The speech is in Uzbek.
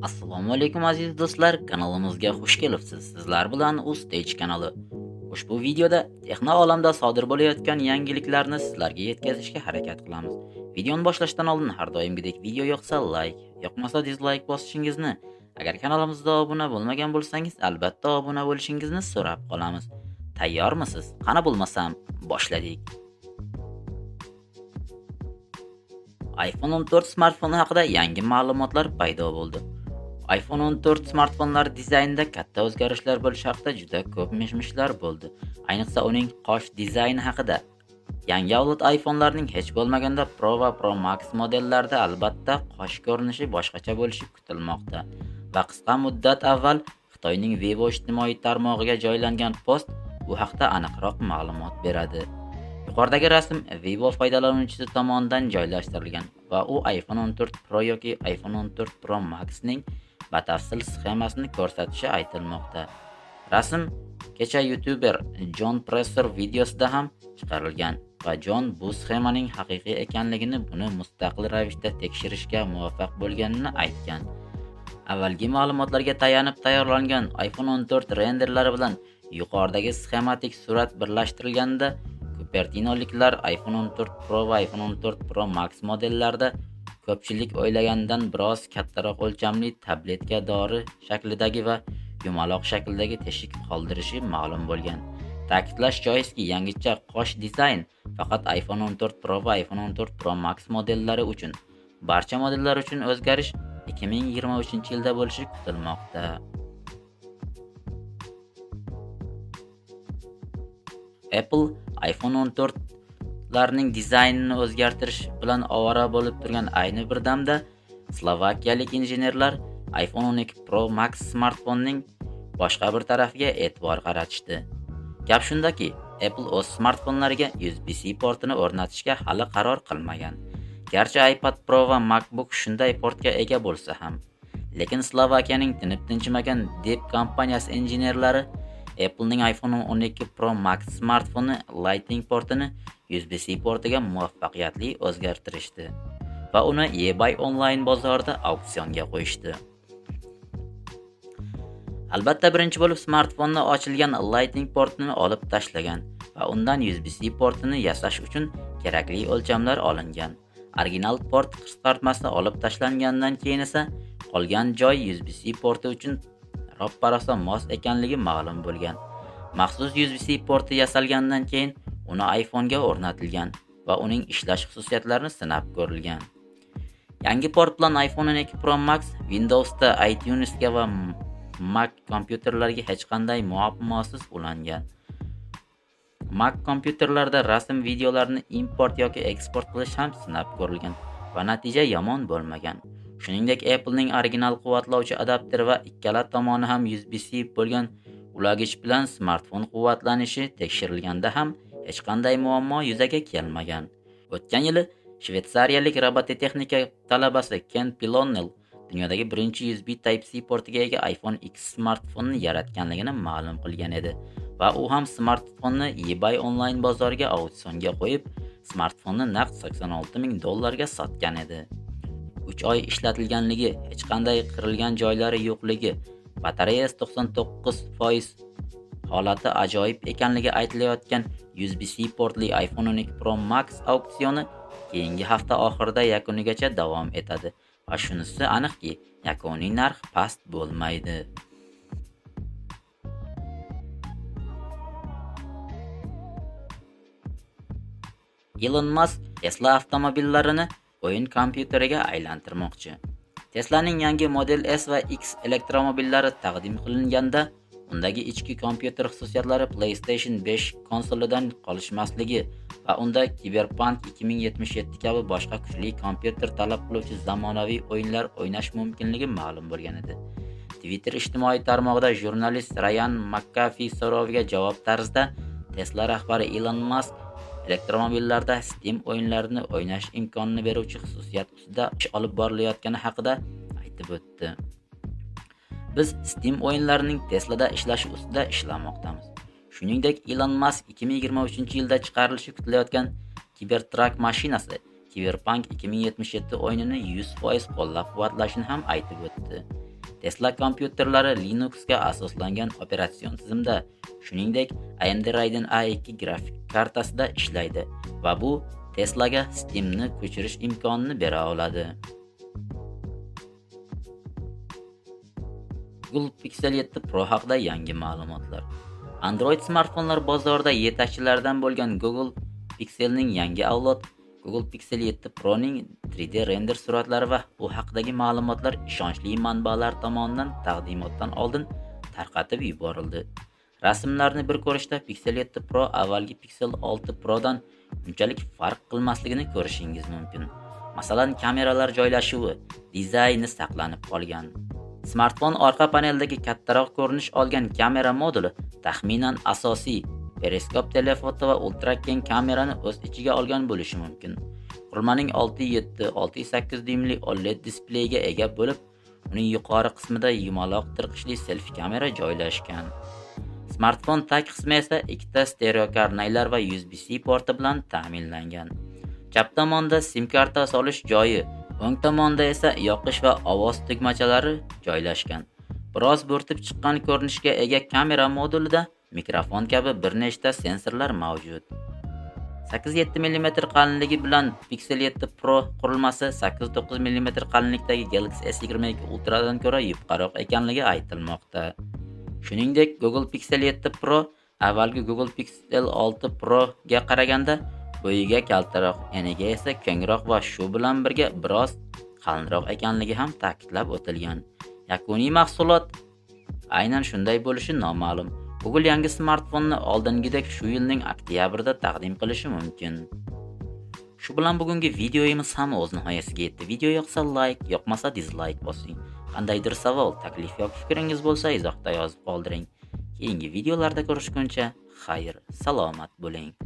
Assalomu alaykum aziz do'stlar, kanalimizga xush kelibsiz. Sizlar bilan Ustage kanali. Ushbu videoda texno olamda sodir bo'layotgan yangiliklarni sizlarga yetkazishga harakat qilamiz. Videoni boshlashdan oldin har doimgidek video yoqsa like, yoqmasa dislike bosishingizni, agar kanalimizga obuna bo'lmagan bo'lsangiz, albatta obuna bo'lishingizni so'rab qolamiz. Tayyormisiz? Qani bo'lmasam, boshladik. iPhone 14 smartfoni haqida yangi ma'lumotlar paydo bo'ldi. iPhone 14 smartfonlar dizaynida katta o'zgarishlar bo'lishi haqida juda ko'p mish-mishlar bo'ldi. Ayniqsa uning qosh dizayni haqida. Yangi avlod iPhone'larning hech bo'lmaganda Pro va Pro Max modellarida albatta qosh ko'rinishi boshqacha bo'lishi kutilmoqda. Va qisqa muddat avval Xitoyning Weibo ijtimoiy tarmog'iga joylangan post bu haqda aniqroq ma'lumot beradi. Yuqoridagi rasm Weibo foydalanuvchisi tomonidan joylashtirilgan va u iPhone 14 Pro yoki iPhone 14 Pro Max ning batafsil sxemasini ko'rsatishi aytilmoqda. Rasm kecha YouTuber John Presser videosida ham chiqarilgan va John bu sxemaning haqiqiy ekanligini, buni mustaqil ravishda tekshirishga muvaffaq bo'lganini aytgan. Avvalgi ma'lumotlarga tayanib tayyorlangan iPhone 14 renderlari bilan yuqoridagi sxematik surat birlashtirilganda Cupertinoliklar iPhone 14 Pro va iPhone 14 Pro Max modellarida ko'pchilik o'ylagandan biroz kattaroq o'lchamli tabletka dori shaklidagi va yumaloq shakldagi teshik qoldirishi ma'lum bo'lgan. Ta'kidlash joizki, yangicha qosh dizayn faqat iPhone 14 Pro va iPhone 14 Pro Max modellari uchun. Barcha modellar uchun o'zgarish 2023-yilda bo'lishi kutilmoqda. Apple iPhone 14 larning dizaynini o'zgartirish bilan ovora bo'lib turgan ayni bir damda slovakiyalik injenerlar iPhone 12 Pro Max smartfonning boshqa bir tarafiga e'tibor qaratishdi. Gap shundaki, Apple o'z smartfonlariga USB-C portini o'rnatishga hali qaror qilmagan. Garchi iPad Pro va MacBook shunday portga ega bo'lsa ham, lekin Slovakiyaning tinib-tinchimagan Deep kompaniyasi injenerlari Apple'ning iPhone 12 Pro Max smartfoni Lightning portini USB-C portiga muvaffaqiyatli o'zgartirishdi va uni eBay onlayn bozorida auksionga qo'yishdi. Albatta birinchi bo'lib smartfonni ochilgan Lightning portini olib tashlagan va undan USB-C portini yasash uchun kerakli o'lchamlar olingan. Original port qisqartmasi olib tashlangandan keyin esa qolgan joy USB-C porti uchun roppa-rosa mos ekanligi ma'lum bo'lgan. Maxsus USB-C porti yasalgandan keyin uni iPhone'ga o'rnatilgan va uning ishlash xususiyatlarini sinab ko'rilgan. Yangi port bilan iPhone 12 Pro Max Windows'da iTunes'ga va Mac kompyuterlarga hech qanday muammosiz ulangan. Mac kompyuterlarda rasm videolarni import yoki eksport qilish ham sinab ko'rilgan va natija yomon bo'lmagan. Shuningdek, Apple'ning original quvvatlovchi adapteri va ikkala tomoni ham USB-C bo'lgan ulagich bilan smartfon quvvatlanishi tekshirilganda ham hech qanday muammo yuzaga kelmagan. O'tgan yili shvetsariyalik robototexnika talabasi Ken Pilonnell dunyodagi birinchi USB Type-C portiga ega iPhone X smartfonini yaratganligini ma'lum qilgan edi va u ham smartfonni eBay onlayn bozoriga auksionga qo'yib, smartfonni naqd $86,000 sotgan edi. 3 oy ishlatilganligi, hech qanday qirilgan joylari yo'qligi, batareyasi 99% holati ajoyib ekanligi aytilayotgan USB-C portli iPhone 12 Pro Max auksioni keyingi hafta oxirida yakunigacha davom etadi va shunisi aniqki, yakuniy narx past bo'lmaydi. Elon Musk Tesla avtomobillarini o'yin kompyuteriga aylantirmoqchi. Tesla'ning yangi Model S va X elektromobillari taqdim qilinganda undagi ichki kompyuter xususiyatlari PlayStation 5 konsolidan qolishmasligi va unda Cyberpunk 2077 kabi boshqa kuchli kompyuter talab qiluvchi zamonaviy o'yinlar o'ynash mumkinligi ma'lum bo'lgan edi. Twitter ijtimoiy tarmog'ida jurnalist Ryan McAfee so'roviga javob tarzida Tesla rahbari Elon Musk elektromobillarda Steam o'yinlarini o'ynash imkonini beruvchi xususiyat ustida ish olib borilayotgani haqida aytib o'tdi. Biz Steam o'yinlarining Tesla'da ishlashi ustida ishlamoqdamiz. Shuningdek, Elon Musk 2023-yilda chiqarilishi kutilayotgan Cybertruck mashinasi Cyberpunk 2077 o'yinini 100% qo'llab-quvvatlashini ham aytib o'tdi. Tesla kompyuterlari Linuxga asoslangan operatsion tizimda, shuningdek AMD Ryzen A2 grafik kartasida ishlaydi va bu Teslaga Steamni ko'chirish imkonini bera oladi. Google Pixel 7 Pro haqida yangi ma'lumotlar. Android smartfonlar bozorida yetakchilardan bo'lgan Google Pixelning yangi avlod Google Pixel 7 Pro'ning 3D render suratlari va bu haqidagi ma'lumotlar ishonchli manbalar tomonidan taqdimotdan oldin tarqatib yuborildi. Rasmlarni bir ko'rishda Pixel 7 Pro avvalgi Pixel 6 Pro'dan unchalik farq qilmasligini ko'rishingiz mumkin. Masalan, kameralar joylashuvi, dizayni saqlanib qolgan. Smartfon orqa paneldagi kattaroq ko'rinish olgan kamera moduli taxminan asosiy periskop telefoto va ultra keng kamerani o'z ichiga olgan bo'lishi mumkin. Qurilmaning 6.7, 6.8 dyuymli OLED displeyga ega bo'lib, uning yuqori qismida yumaloq tirqishli selfie kamera joylashgan. Smartfon tag qismi esa ikkita stereo karnaylar va USB-C porti bilan ta'minlangan. Chap tomonda SIM karta solish joyi, o'ng tomonda esa yoqish va ovoz tugmachalari joylashgan. Biroz bo'rtib chiqqan ko'rinishga ega kamera modulida mikrofon kabi bir nechta sensorlar mavjud. 8-7 mm qalinligi bilan Pixel 7 Pro qurilmasi 8-9 mm qalinlikdagi Galaxy S22 Ultra'dan ko'ra yupqaroq ekanligi aytilmoqda. Shuningdek, Google Pixel 7 Pro avvalgi Google Pixel 6 Pro ga qaraganda bo'yiga kaltaroq, eniga esa kengroq va shu bilan birga biroz qalinroq ekanligi ham ta'kidlab o'tilgan. Yakuniy mahsulot aynan shunday bo'lishi noma'lum. Google yangi smartfonni oldingidek shu yilning oktyabrida taqdim qilishi mumkin. Shu bilan bugungi videoyimiz ham o'z nihoyasiga yetdi. Video yoqsa like, yoqmasa dislike bosing. Qandaydir savol, taklif yoki fikringiz bo'lsa izohda yozib qoldiring. Keyingi videolarda ko'rishguncha xayr, salomat bo'ling.